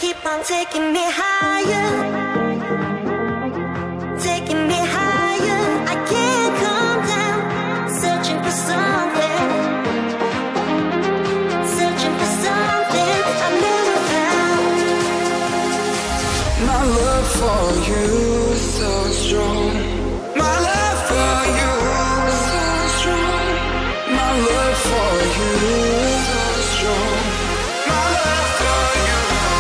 keep on taking me higher, taking me higher. I can't come down, searching for something, searching for something I've never found. My love for you is so strong. My love for you is so strong. My love for you is so strong. My love for you.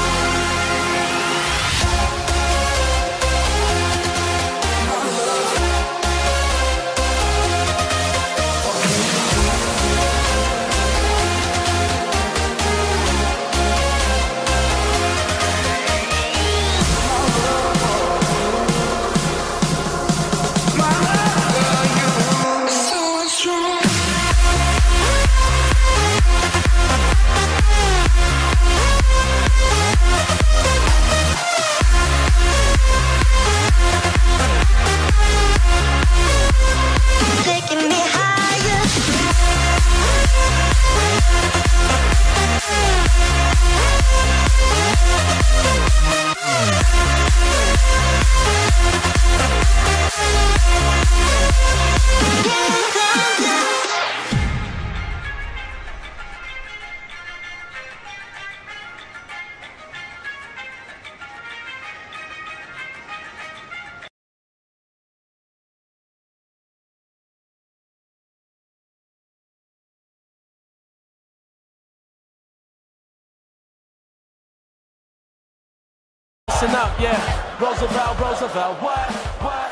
Listen up, yeah. Roosevelt, what?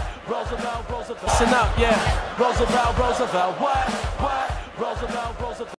Roosevelt. Listen up, yeah. Roosevelt, what? Roosevelt.